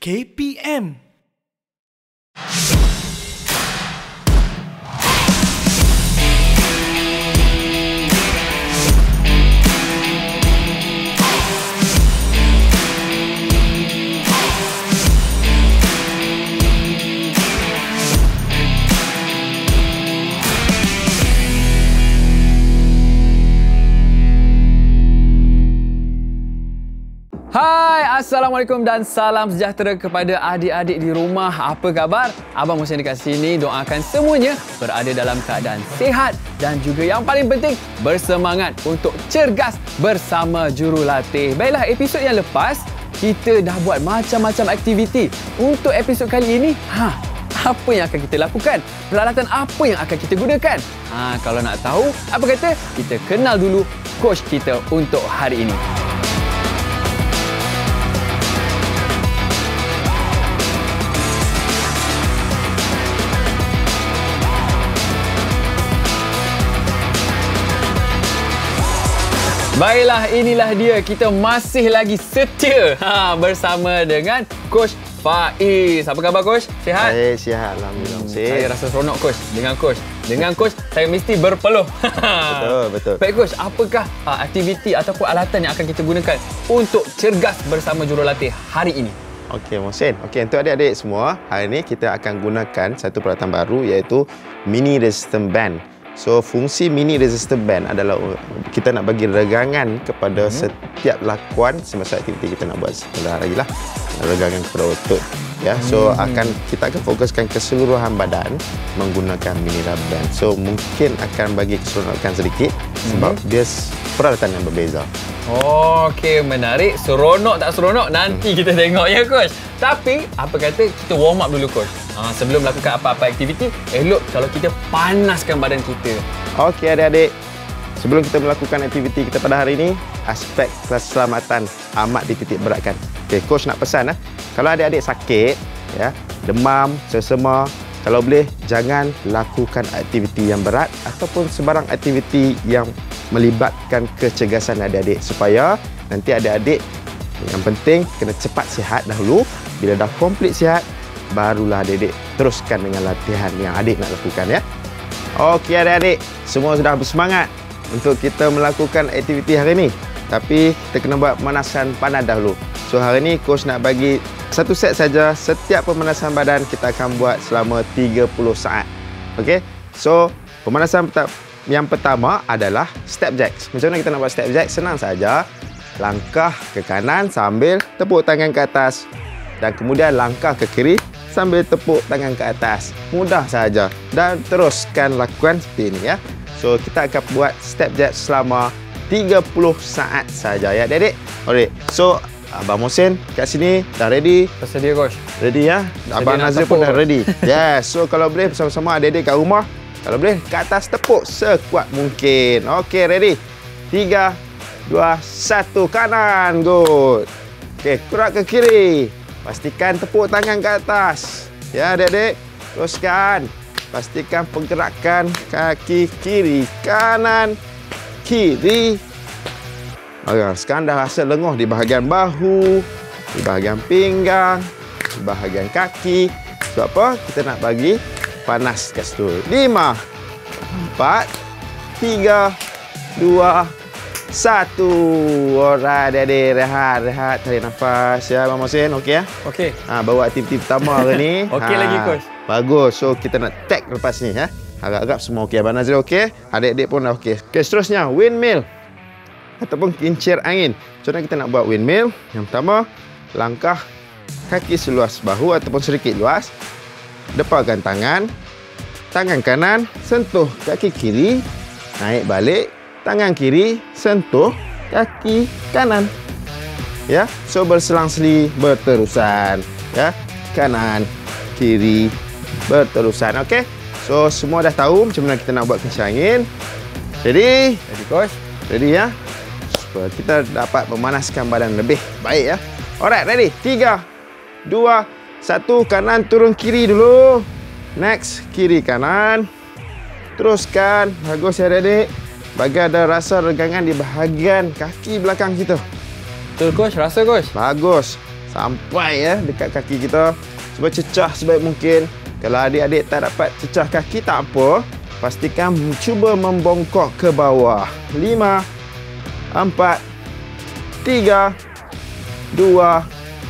KPM. Hai, Assalamualaikum dan salam sejahtera kepada adik-adik di rumah. Apa khabar? Abang Muhsin dekat sini doakan semuanya berada dalam keadaan sihat dan juga yang paling penting bersemangat untuk cergas bersama jurulatih. Baiklah, episod yang lepas kita dah buat macam-macam aktiviti. Untuk episod kali ini, apa yang akan kita lakukan? Peralatan apa yang akan kita gunakan? Kalau nak tahu, apa kata kita kenal dulu coach kita untuk hari ini. Baiklah, inilah dia. Kita masih lagi setia bersama dengan Coach Faiz. Apa khabar, Coach? Sihat? Baik, sihat. Alhamdulillah. Saya rasa seronok, Coach. Dengan Coach, saya mesti berpeluh. Betul. Baik, Coach. Apakah aktiviti ataupun alatan yang akan kita gunakan untuk cergas bersama jurulatih hari ini? Okey, Mohsin. Okey, untuk adik-adik semua, hari ini kita akan gunakan satu peralatan baru iaitu Mini Resistance Band. So, fungsi Mini Resistance Band adalah kita nak bagi regangan kepada setiap lakuan semasa aktiviti kita nak buat sebentar lagi lah. Regangan kepada otot. Ya, so kita akan fokuskan keseluruhan badan menggunakan Mini Resistance Band. So, mungkin akan bagi keseronokan sedikit sebab dia peralatan yang berbeza. Okey, menarik. Seronok tak seronok nanti kita tengok ya, Coach. Tapi, apa kata kita warm up dulu, Coach. Sebelum melakukan apa-apa aktiviti, elok kalau kita panaskan badan kita. Okey, adik-adik. Sebelum kita melakukan aktiviti kita pada hari ini, aspek keselamatan amat dititik beratkan. Okey, Coach nak pesan, kalau adik-adik sakit, ya, demam, sesama, kalau boleh jangan lakukan aktiviti yang berat ataupun sebarang aktiviti yang melibatkan kecergasan adik-adik supaya nanti adik-adik yang penting kena cepat sihat dahulu. Bila dah komplit sihat, barulah adik-adik teruskan dengan latihan yang adik nak lakukan, ya. Okey, adik-adik, semua sudah bersemangat untuk kita melakukan aktiviti hari ini. Tapi kita kena buat pemanasan badan dahulu. So hari ini coach nak bagi satu set saja. Setiap pemanasan badan kita akan buat selama 30 saat. Okey. So pemanasan yang pertama adalah step jacks. Macam mana kita nak buat step jacks? Senang saja. Langkah ke kanan sambil tepuk tangan ke atas. Dan kemudian langkah ke kiri sambil tepuk tangan ke atas. Mudah saja. Dan teruskan lakukan seperti ini, ya. So kita akan buat step jacks selama 30 saat saja, ya, adik-adik. Alright. So Abang Mohsin kat sini dah ready. Bersedia, Coach? Ready, ya. Abang Nazir pun dah ready. Yes. So kalau boleh bersama-sama adik-adik kat rumah, kalau boleh ke atas tepuk sekuat mungkin. Okey, ready. 3, 2, 1, kanan. Good. Okey, kurak ke kiri. Pastikan tepuk tangan ke atas. Ya, adik-adik. Teruskan. Pastikan pergerakan kaki kiri, kanan, kiri. Sekarang dah rasa lenguh di bahagian bahu, di bahagian pinggang, di bahagian kaki. Sebab apa? Kita nak bagi panas kat situ. 5, 4, 3, 2, 1. Alright, adik-adik. Rehat. Tarik nafas, ya, Abang Mohsin. Okey, ya? Okey. Bawa aktiviti pertama hari ni. Okey lagi, Coach. Bagus. So, kita nak tag lepas ni, ya. Harap-harap semua okey. Abang Nazir okey. Adik-adik pun dah okey. Okey, seterusnya, windmill ataupun kincir angin. Macam mana kita nak buat windmill? Yang pertama, langkah kaki seluas bahu ataupun sedikit luas. Depalkan tangan. Tangan kanan sentuh kaki kiri. Naik balik. Tangan kiri sentuh kaki kanan. Ya, so berselang-seli berterusan. Ya, kanan, kiri, berterusan. Okey. So semua dah tahu macam mana kita nak buat kincir angin. Ready? Ready, Coach? Ready, ya? Supaya kita dapat memanaskan badan lebih baik, ya. Alright, ready? 3, 2, 1. Kanan turun kiri dulu. Next, kiri kanan. Teruskan. Bagus, ya, adik-adik. Bagi ada rasa regangan di bahagian kaki belakang kita. Betul, Coach? Rasa, Coach? Bagus. sampai ya dekat kaki kita. Cuba cecah sebaik mungkin. Kalau adik-adik tak dapat cecah kaki tak apa, pastikan cuba membongkok ke bawah. 5, 4, 3, 2,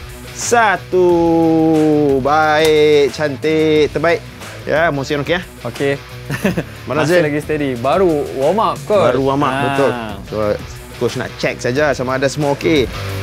1. Baik, cantik, terbaik. Ya, motion okey ya? Okey. Mana masih Zain? lagi steady. Baru warm up coach. Baru warm up, betul. So, coach nak check saja sama ada semua okey.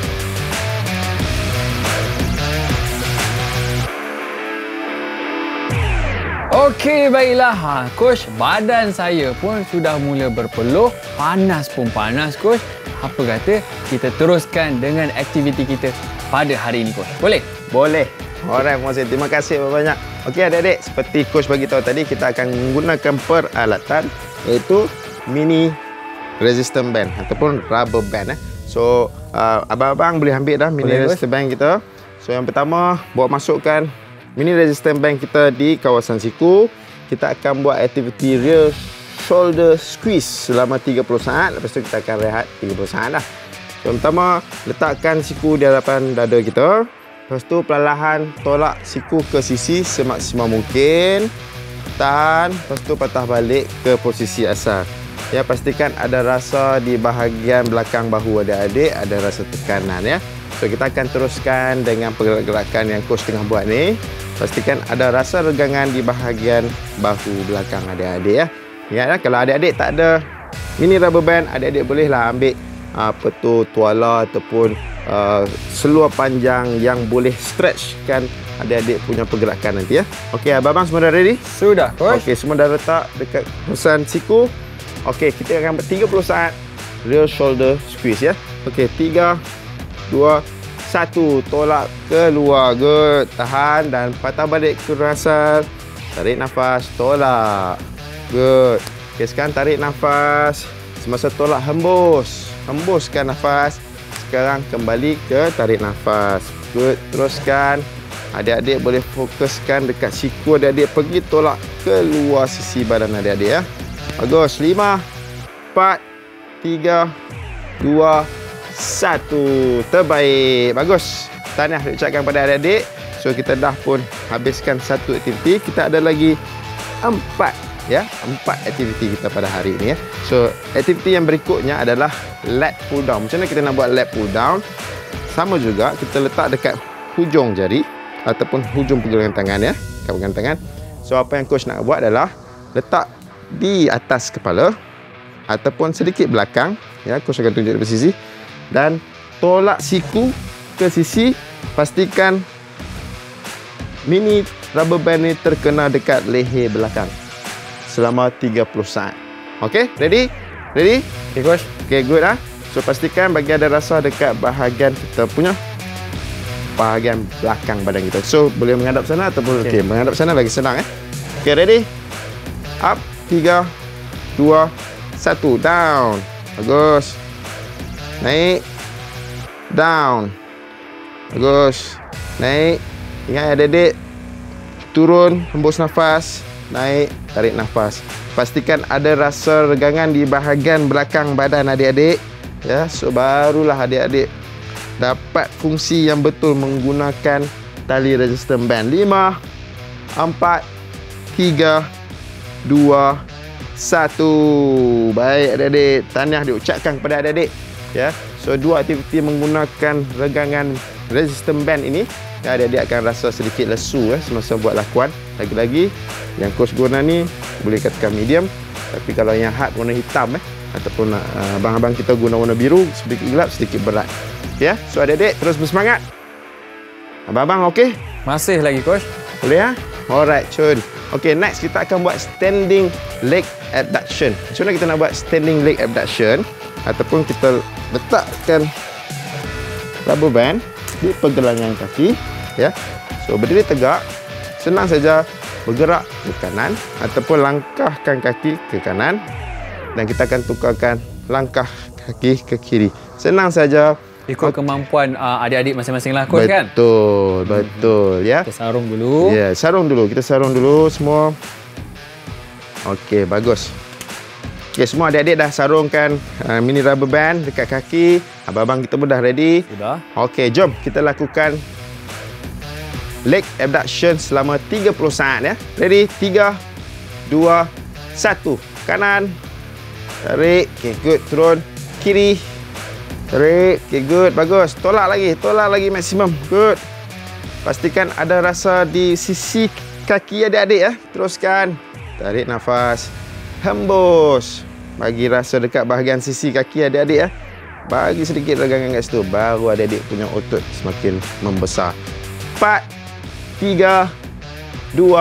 Okey, baiklah. Coach, badan saya pun sudah mula berpeluh. Panas pun panas, coach. Apa kata kita teruskan dengan aktiviti kita pada hari ini, coach? Boleh? Boleh. Alright, Mohsin. Terima kasih banyak. Okey adik-adik, seperti coach bagi tahu tadi, kita akan menggunakan peralatan iaitu mini resistance band ataupun rubber band. So, abang-abang boleh ambil dah mini resistance band kita. So, yang pertama, buat masukkan mini resistance band kita di kawasan siku. Kita akan buat aktiviti rear shoulder squeeze selama 30 saat. Lepas tu kita akan rehat 30 saat dah. So, yang pertama, letakkan siku di hadapan dada kita. Lepas tu perlahan tolak siku ke sisi semaksimal mungkin. Tahan, lepas tu patah balik ke posisi asal. Ya, pastikan ada rasa di bahagian belakang bahu adik-adik, ada rasa tekanan ya. So kita akan teruskan dengan pergerakan yang coach tengah buat ni. Pastikan ada rasa regangan di bahagian bahu belakang adik-adik ya. Ingat ya, kalau adik-adik tak ada mini rubber band, adik-adik bolehlah ambil apa tu tuala ataupun seluar panjang yang boleh stretchkan adik-adik punya pergerakan nanti ya. Okey, abang semua dah ready? Sudah, coach. Okey, semua dah letak dekat kawasan siku. Okey, kita akan buat 30 saat rear shoulder squeeze ya. Okey, 3, 2, 1. Tolak keluar. Good. Tahan dan patah balik ke asal. Tarik nafas, tolak. Good. Okey, sekarang tarik nafas. Semasa tolak, hembus. Hembuskan nafas. Sekarang kembali ke tarik nafas. Good. Teruskan. Adik-adik boleh fokuskan dekat siku adik-adik. Pergi tolak keluar sisi badan adik-adik ya. Bagus. 5, 4, 3, 2, 1. Terbaik. Bagus. Tahniah diucapkan pada adik-adik. So kita dah pun habiskan satu aktiviti. Kita ada lagi 4 ya, 4 aktiviti kita pada hari ini ya. So aktiviti yang berikutnya adalah lat pull down. Macam mana kita nak buat lat pull down? Sama juga, kita letak dekat hujung jari ataupun hujung pergelangan tangan ya, pergelangan tangan. So apa yang coach nak buat adalah letak di atas kepala ataupun sedikit belakang ya, coach akan tunjuk dari sisi dan tolak siku ke sisi. Pastikan mini rubber band ni terkena dekat leher belakang selama 30 saat. Okey, ready? Ready? Okay, coach. Okey, good ah. So pastikan bagi ada rasa dekat bahagian kita punya bahagian belakang badan kita. So boleh menghadap sana ataupun okey, menghadap sana lagi senang eh. Okey, ready? Up, 3, 2, 1, down. Bagus. Naik. Down. Bagus. Naik. Ingat adik-adik, turun, hembus nafas. Naik, tarik nafas. Pastikan ada rasa regangan di bahagian belakang badan adik-adik ya. So barulah adik-adik dapat fungsi yang betul menggunakan tali resistance band. 5, 4, 3, 2, 1. Baik adik-adik, tahniah diucapkan kepada adik-adik ya. So dua aktiviti menggunakan regangan resistance band ini ya, adik-adik akan rasa sedikit lesu semasa buat lakuan. Lagi-lagi yang coach guna ni boleh katakan medium, tapi kalau yang hard warna hitam ataupun abang-abang kita guna warna biru, sedikit gelap, sedikit berat. Ya, so adik-adik terus bersemangat. Abang-abang okey? Masih lagi, coach. Boleh ya? Alright, cun. Okey, next kita akan buat standing leg abduction. Macam mana kita nak buat standing leg abduction? Ataupun kita letakkan rubber band di pergelangan kaki ya. So berdiri tegak, senang saja bergerak ke kanan ataupun langkahkan kaki ke kanan dan kita akan tukarkan langkah kaki ke kiri. Senang saja. Ikut kemampuan adik-adik masing-masing lah, coach kan? Betul, betul ya. Kita sarung dulu. Ya, sarung dulu. Kita sarung dulu semua. Okey, bagus. Okey, semua adik-adik dah sarungkan mini rubber band dekat kaki. Abang-abang kita pun dah ready. Sudah. Okey, jom kita lakukan leg abduction selama 30 saat ya. Ready? 3, 2, 1. Kanan. Tarik. Okey, good. Turun. Kiri. Tarik. Okey, good. Bagus. Tolak lagi maksimum. Good. Pastikan ada rasa di sisi kaki adik-adik ya. Teruskan. Tarik nafas. Hembus. Bagi rasa dekat bahagian sisi kaki adik-adik ya. Bagi sedikit regangan kat situ. Baru adik-adik punya otot semakin membesar. 4, 3, 2,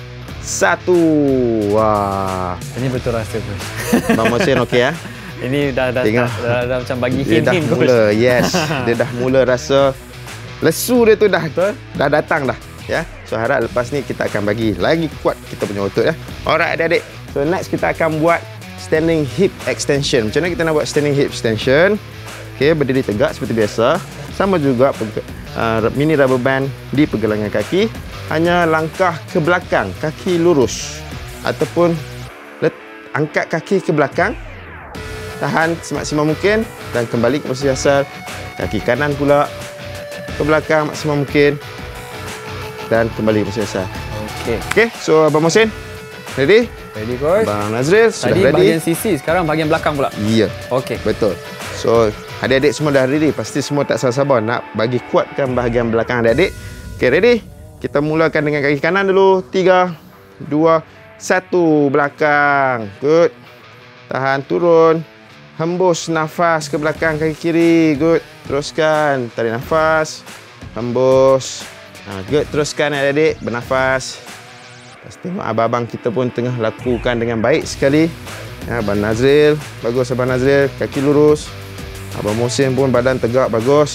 1. Wah. Ini betul rasa, Coach. Bang Mohsin okey ya? Ini dah macam bagi Dia dah hint, Coach. mula, yes. Dia dah mula rasa lesu dia tu dah datang dah. Ya. So harap lepas ni kita akan bagi lagi kuat kita punya otot ya. Alright adik-adik. So next kita akan buat standing hip extension. Macam mana kita nak buat standing hip extension? Okey, berdiri tegak seperti biasa. Sama juga mini rubber band di pergelangan kaki. Hanya langkah ke belakang, kaki lurus. Ataupun angkat kaki ke belakang. Tahan semaksimal mungkin dan kembali ke posisi asal. Kaki kanan pula ke belakang maksimal mungkin dan kembali ke posisi asal. Okey, so Abang Mohsin ready? Ready, Coach. Abang Nazril sudah Tadi ready. bahagian sisi, sekarang bahagian belakang pula. Ya. Okey. Betul. So, adik-adik semua dah ready. Pasti semua tak sabar nak bagi kuatkan bahagian belakang adik-adik. Okey, ready? Kita mulakan dengan kaki kanan dulu. 3, 2, 1. Belakang. Good. Tahan, turun. Hembus nafas ke belakang kaki kiri. Good. Teruskan. Tarik nafas. Hembus. Good. Teruskan adik-adik. Bernafas. Tengok abang-abang kita pun tengah lakukan dengan baik sekali. Ya, Abang Nazril. Bagus Abang Nazril. Kaki lurus. Abang Mohsin pun badan tegak. Bagus.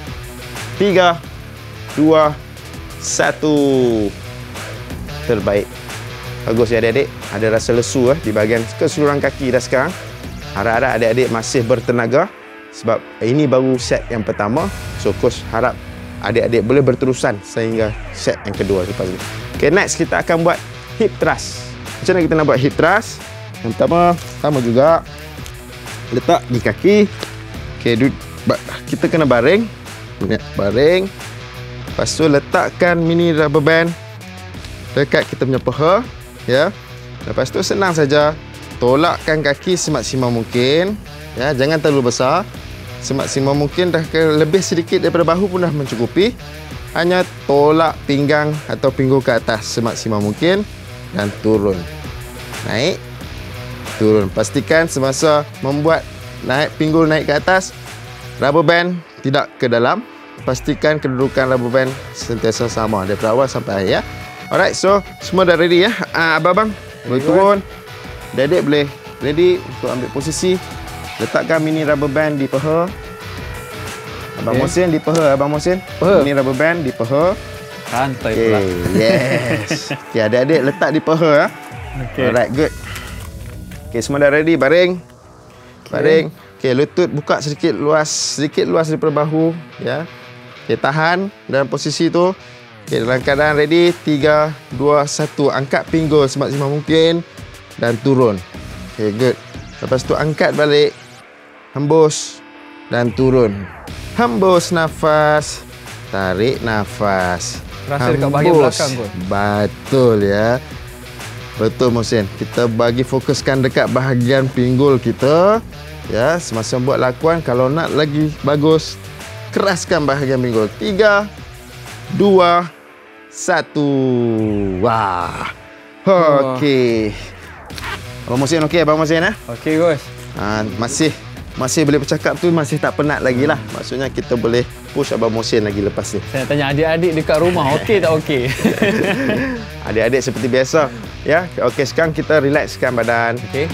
3, 2, 1. Terbaik. Bagus ya adik-adik. Ada rasa lesu di bahagian keseluruhan kaki dah sekarang. Harap-harap adik-adik masih bertenaga. Sebab ini baru set yang pertama. So coach harap adik-adik boleh berterusan sehingga set yang kedua lepas ini. Okay, next kita akan buat hip thrust. Macam mana kita nak buat hip thrust? Yang pertama, sama juga. Letak di kaki. Okay, kita kena baring. Baring. Lepas tu letakkan mini rubber band dekat kita punya paha. Ya. Lepas tu senang saja. Tolakkan kaki semaksimal mungkin. Ya, jangan terlalu besar. Semaksimal mungkin dah lebih sedikit daripada bahu pun dah mencukupi. Hanya tolak pinggang atau pinggul ke atas semaksimal mungkin dan turun. Naik, turun. Pastikan semasa membuat pinggul naik ke atas, rubber band tidak ke dalam. Pastikan kedudukan rubber band sentiasa sama daripada awal sampai akhir ya. Alright, so semua dah ready ya. Abang-abang boleh turun. Adik-adik boleh ready untuk ambil posisi. Letakkan mini rubber band di paha. Abang Mohsin di paha, Abang Mohsin. Mini rubber band di paha. Santai pula. Yes. Okay, adik-adik letak di paha ya. Okay. Alright, good. Okay, semua dah ready. Baring. Baring. Okay, lutut buka sedikit luas daripada bahu. Ya. Okay, tahan dalam posisi tu. Okay, dalam keadaan ready. 3, 2, 1. Angkat pinggul semaksimal mungkin. Dan turun. Okay, good. Lepas tu angkat balik. Hembus. Dan turun. Hembus nafas. Tarik nafas. Rasa dekat bahagian belakang pun. Betul ya. Betul Mohsin. Kita bagi fokuskan dekat bahagian pinggul kita. Ya, semasa buat lakuan kalau nak lagi bagus, keraskan bahagian pinggul. 3, 2, 1. Wah. Okey. Abang Mohsin okey, Abang Mohsin ya? Okey, Coach. Masih boleh bercakap tu, masih tak penat lagi lah. Maksudnya kita boleh push Abang Mohsin lagi lepas ni. Saya nak tanya adik-adik dekat rumah, okey tak okey? Adik-adik seperti biasa. Ya, okey sekarang kita relaxkan badan. Okey.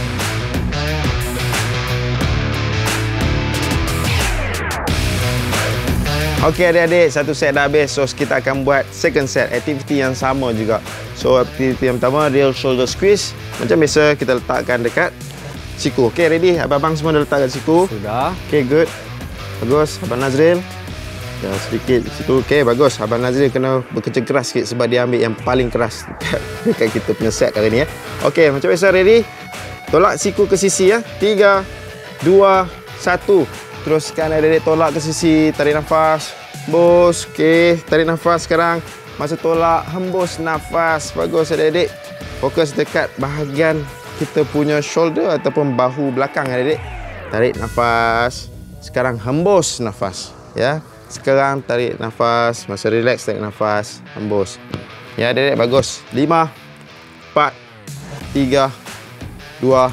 Okey adik-adik, satu set dah habis. So kita akan buat second set, aktiviti yang sama juga. So aktiviti yang pertama, real shoulder squeeze. Macam biasa kita letakkan dekat siku. Okey, ready? Abang-abang semua dah letak kat siku? Sudah. Okey, good. Bagus. Abang Nazril. Ya, sedikit situ. Okey, bagus. Abang Nazril kena bekerja keras sikit sebab dia ambil yang paling keras dekat kita punya set kali ni ya. Okey, macam biasa ready? Tolak siku ke sisi ya. 3, 2, 1. Teruskan adik-adik tolak ke sisi. Tarik nafas. Hembus. Okey, tarik nafas sekarang. Masa tolak, hembus nafas. Bagus adik-adik. Fokus dekat bahagian kita punya shoulder ataupun bahu belakang adik-adik. Tarik nafas. Sekarang hembus nafas. Ya. Sekarang tarik nafas. Masa relax tarik nafas. Hembus. Ya adik-adik, bagus. 5, 4, 3, 2,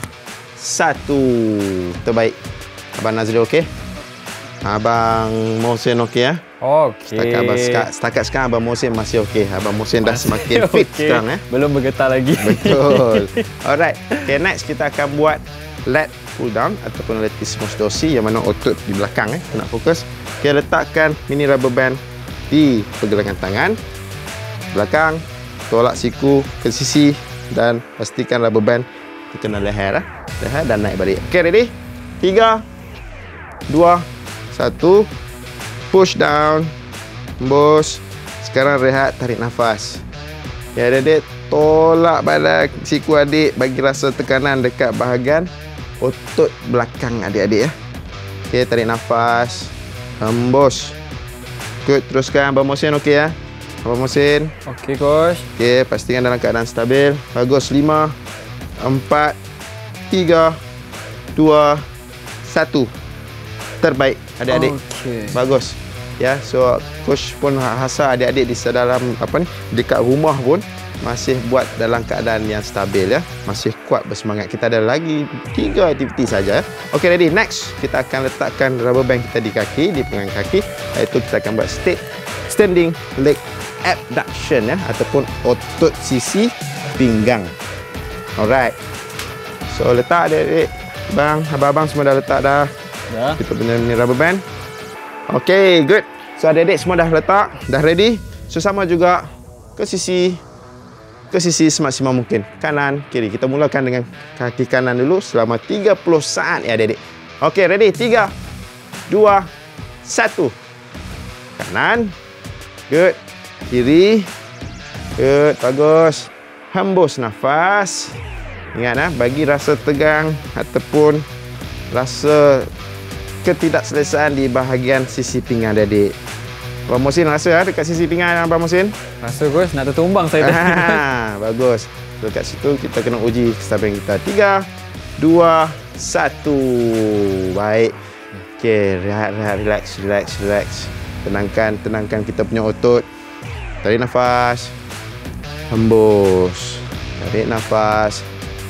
1. Terbaik. Abang Nazril okey? Abang Mohsin okey ya? Okey. Setakat sekarang Abang Mohsin masih okey. Abang Mohsin dah semakin fit sekarang ya. Belum bergetar lagi. Betul. Alright. Okay, next kita akan buat lat pull down ataupun latissimus dorsi yang mana otot di belakang nak fokus. Okay, letakkan mini rubber band di pergelangan tangan. Belakang, tolak siku ke sisi dan pastikan rubber band kena leher dan naik balik. Okay, ready? 3, 2, 1. Push down. Hembus. Sekarang rehat, tarik nafas. Ya adik-adik, tolak badan siku adik, bagi rasa tekanan dekat bahagian otot belakang adik-adik ya. Okey, tarik nafas. Hembus. Good, teruskan. Abang Mohsin okey ya? Abang Mohsin. Okey, coach. Okey, pastikan dalam keadaan stabil. Bagus. 5, 4, 3, 2, 1. Terbaik adik-adik. Okay. Bagus. Ya, so coach pun hasar adik-adik di dalam dekat rumah pun masih buat dalam keadaan yang stabil ya. Masih kuat bersemangat. Kita ada lagi 3 aktiviti saja. Okey, ready. Next, kita akan letakkan rubber band kita di kaki, di pinggang kaki. Iaitu kita akan buat standing leg abduction ya, ataupun otot sisi pinggang. Alright. So letak adik-adik. Bang, abang-abang semua dah letak dah. Dah. Kita punya ni rubber band. Okey, good. So adik-adik semua dah letak, dah ready. So sama juga ke sisi semaksimal mungkin. Kanan, kiri. Kita mulakan dengan kaki kanan dulu selama 30 saat ya adik-adik. Okey, ready? 3, 2, 1. Kanan. Good. Kiri. Good, bagus. Hembus nafas. Ingat bagi rasa tegang ataupun rasa ketidakselesaan di bahagian sisi pinggang adik-adik. Abang Mohsin rasa dekat sisi pinggang Abang Mohsin? Rasa coach nak tertumbang saya tadi. Bagus. So kat situ kita kena uji kestabilan kita. 3, 2, 1. Baik. Okey, rehat, relax. Tenangkan kita punya otot. Tarik nafas. Hembus. Tarik nafas.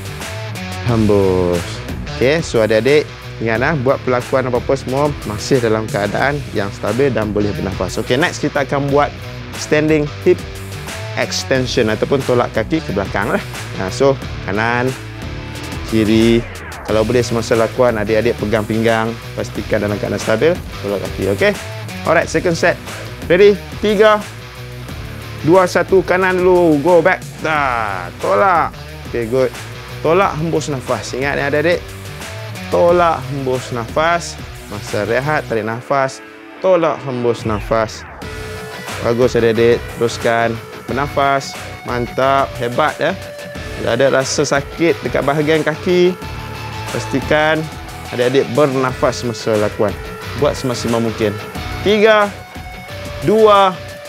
Hembus. Okey, so adik-adik ingat buat perlakuan apa-apa semua masih dalam keadaan yang stabil dan boleh bernafas. Okey, next kita akan buat standing hip extension ataupun tolak kaki ke belakang lah. So kanan, kiri. Kalau boleh semasa lakuan adik-adik pegang pinggang, pastikan dalam keadaan stabil, tolak kaki. Okey. Alright, second set. Ready? 3, 2, 1. Kanan dulu. Go back. Tolak. Okey, good. Tolak, hembus nafas. Ingat ya adik-adik. Tolak, hembus nafas. Masa rehat, tarik nafas. Tolak, hembus nafas. Bagus adik-adik. Teruskan. Bernafas. Mantap. Hebat ya. Kalau ada rasa sakit dekat bahagian kaki, pastikan adik-adik bernafas masa lakuan. Buat semaksimal mungkin. 3, 2,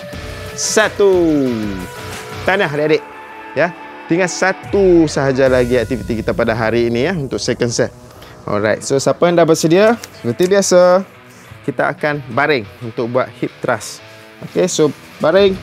1. Tahniah adik-adik. Ya. Tinggal satu sahaja lagi aktiviti kita pada hari ini ya, untuk second set. Alright, so siapa yang dah bersedia? Seperti biasa, kita akan baring untuk buat hip thrust. Okay, so baring.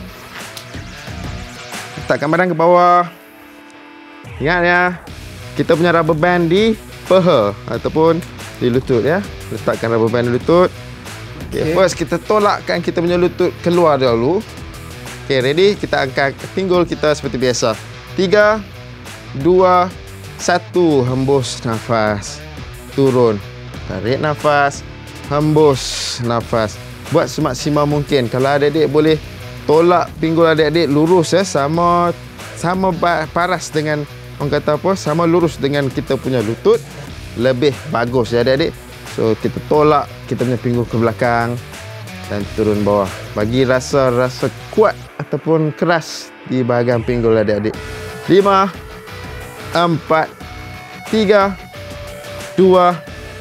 Letakkan badan ke bawah. Ingat ya, kita punya rubber band di paha ataupun di lutut ya. Letakkan rubber band di lutut. Okay, first kita tolakkan kita punya lutut keluar dahulu. Okay, ready? Kita angkat pinggul kita seperti biasa. 3, 2, 1. Hembus nafas. Turun. Tarik nafas. Hembus nafas. Buat semaksimal mungkin. Kalau adik-adik boleh tolak pinggul adik-adik lurus ya, sama paras dengan orang kata apa, sama lurus dengan kita punya lutut, lebih bagus ya adik-adik. So kita tolak kita punya pinggul ke belakang dan turun bawah. Bagi rasa kuat ataupun keras di bahagian pinggul adik-adik. 5, 4, 3, 2,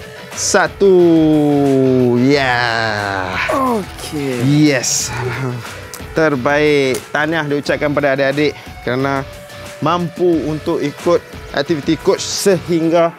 1. Yeah. Okey. Yes. Terbaik. Tahniah diucapkan pada adik-adik kerana mampu untuk ikut aktiviti coach sehingga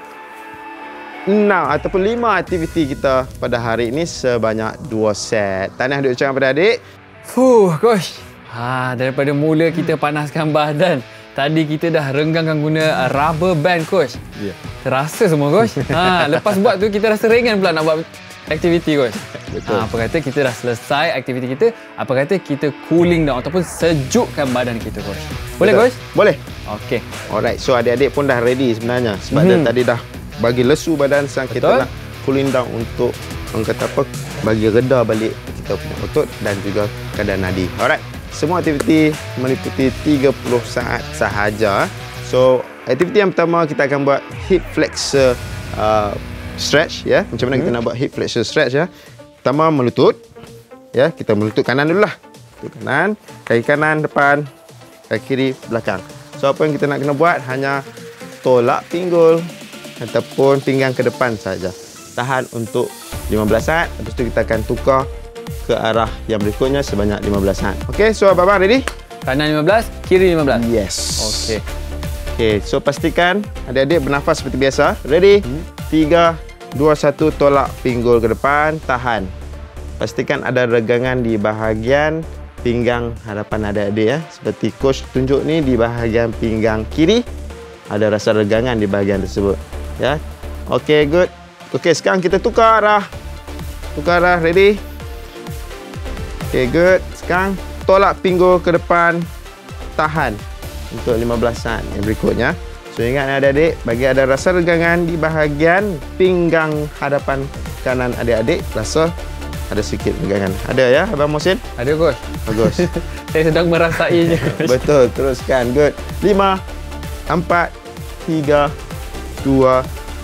6 ataupun 5 aktiviti kita pada hari ini sebanyak 2 set. Tahniah diucapkan pada adik. Coach. Daripada mula kita panaskan badan, tadi kita dah renggangkan guna rubber band, Coach. Ya. Terasa semua, Coach. Lepas buat tu kita rasa ringan pula nak buat aktiviti, Coach. Betul. Apa kata kita dah selesai aktiviti kita, apa kata kita cooling down ataupun sejukkan badan kita, Coach. Boleh, Coach? Boleh. Okey. Alright, so adik-adik pun dah ready sebenarnya sebab dia tadi dah bagi lesu badan, sekarang kita nak cooling down untuk orang kata apa, bagi reda balik kita punya otot dan juga keadaan nadi. Alright, semua aktiviti meliputi 30 saat sahaja. So, aktiviti yang pertama kita akan buat hip flexor stretch ya. Macam mana kita nak buat hip flexor stretch ya? Pertama melutut. Ya, kita melutut kanan dululah. Lutut kanan, kaki kanan depan, kaki kiri belakang. So, apa yang kita nak kena buat hanya tolak pinggul ataupun pinggang ke depan saja. Tahan untuk 15 saat. Lepas tu kita akan tukar ke arah yang berikutnya sebanyak 15 saat. Okey, so abang ready? Kanan 15, kiri 15. Yes. Okey. Okey, so pastikan adik-adik bernafas seperti biasa. Ready? 3, 2, 1, tolak pinggul ke depan, tahan. Pastikan ada regangan di bahagian pinggang hadapan adik-adik ya. Seperti coach tunjuk ni di bahagian pinggang kiri ada rasa regangan di bahagian tersebut. Ya. Okey, good. Okey, sekarang kita tukar arah. Tukar arah, ready? Okey, good. Sekarang tolak pinggul ke depan, tahan untuk 15 saat yang berikutnya. So ingat adik-adik, bagi ada rasa regangan di bahagian pinggang hadapan kanan adik-adik, rasa ada sedikit regangan. Ada ya, Abang Mohsin? Ada, Coach. Bagus. Saya sedang merasainya. Betul, teruskan. Good. 5, 4, 3, 2,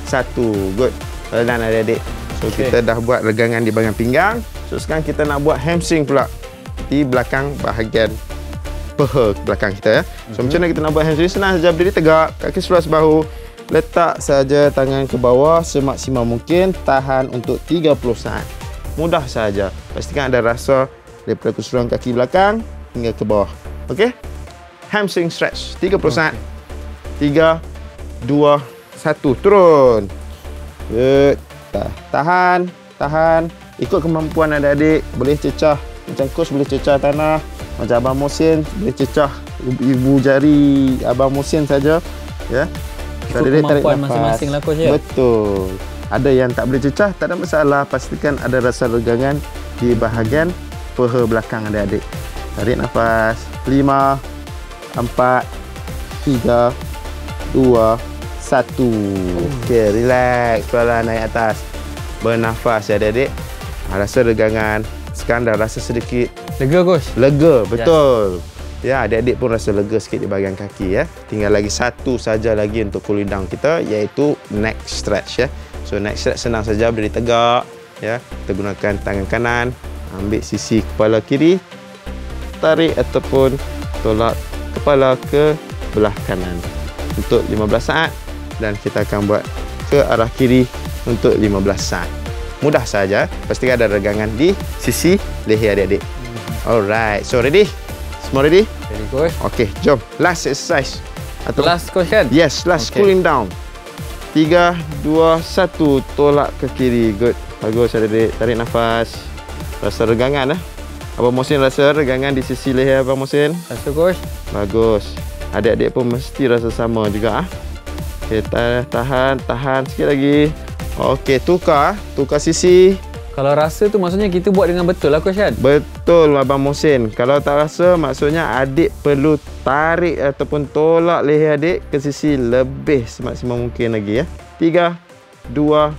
1. Good. Dan adik-adik. So, kita dah buat regangan di bahagian pinggang. So, sekarang kita nak buat hamstring pula. Di belakang bahagian peha belakang kita ya. So, macam mana kita nak buat hamstring? Senang saja, berdiri tegak, kaki seluas bahu. Letak saja tangan ke bawah semaksimal mungkin. Tahan untuk 30 saat. Mudah saja. Pastikan ada rasa daripada keseluruhan kaki belakang hingga ke bawah. Okey? Hamstring stretch 30 saat. 3, 2, 1. Turun. Good. Tahan. Tahan. Ikut kemampuan adik-adik. Boleh cecah. Macam coach boleh cecah tanah. Macam Abang Mohsin boleh cecah ibu jari Abang Mohsin saja. Ya. Ikut kemampuan masing-masing lah, coach ya. Betul. Ada yang tak boleh cecah, tak ada masalah. Pastikan ada rasa regangan di bahagian peha belakang adik-adik. Tarik nafas. 5, 4, 3, 2, 1. Okey, relax. Perlahan naik atas. Bernafas ya adik-adik. Rasa regangan. Sekarang dah rasa sedikit lega, Coach. Lega, betul. Ya, adik-adik pun rasa lega sikit di bahagian kaki ya. Tinggal lagi satu saja lagi untuk cooling down kita, iaitu neck stretch ya. So neck stretch senang saja, berdiri tegak ya. Kita gunakan tangan kanan, ambil sisi kepala kiri, tarik ataupun tolak kepala ke belah kanan untuk 15 saat dan kita akan buat ke arah kiri untuk 15 saat. Mudah saja, pastikan ada regangan di sisi leher adik-adik. Alright, so ready? Semua ready? Ready, Coach. Okey, jom. Last exercise. Last, Coach kan? Yes, last cooling down. 3, 2, 1. Tolak ke kiri. Good. Bagus adik-adik. Tarik nafas. Rasa regangan Abang Mohsin rasa regangan di sisi leher Abang Mohsin? Rasa, Coach. Bagus. Adik-adik pun mesti rasa sama juga Okey, tahan sikit lagi. Okey, tukar sisi. Kalau rasa tu maksudnya kita buat dengan betul lah, Coach kan? Betul Abang Mohsin. Kalau tak rasa maksudnya adik perlu tarik ataupun tolak leher adik ke sisi lebih semaksimal mungkin lagi ya. 3, 2,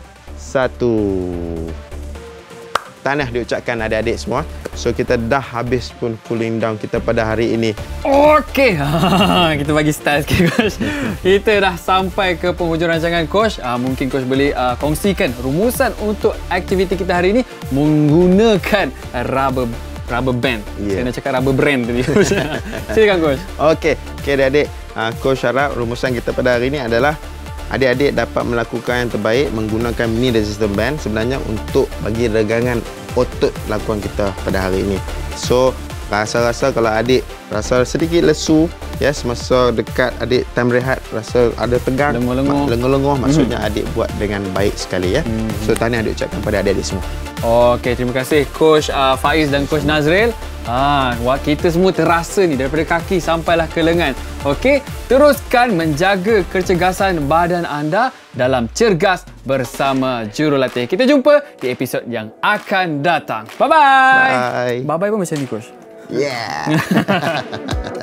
1. Tahniah diucapkan adik-adik semua. So kita dah habis pun cooling down kita pada hari ini. Okey. Kita bagi style sikit, Coach. Kita dah sampai ke penghujung rancangan, Coach. Mungkin Coach boleh kongsikan rumusan untuk aktiviti kita hari ini menggunakan rubber band. Saya nak cakap rubber brand tadi. Silakan, Coach. Okey, adik-adik. Coach harap rumusan kita pada hari ini adalah adik-adik dapat melakukan yang terbaik menggunakan mini resistance band sebenarnya untuk bagi regangan otot lakuan kita pada hari ini. So, rasa-rasa kalau adik rasa sedikit lesu ya semasa dekat adik time rehat, rasa ada tegang, lenguh-lenguh, maksudnya adik buat dengan baik sekali ya. So, tahniah adik ucapkan pada adik-adik semua. Okey, terima kasih Coach Faiz dan Coach Nazril. Kita semua terasa ni daripada kaki sampailah ke lengan. Okey, teruskan menjaga kecergasan badan anda dalam Cergas bersama Jurulatih. Kita jumpa di episod yang akan datang. Bye-bye. Bye. Bye-bye pun macam ni, Coach. Yeah.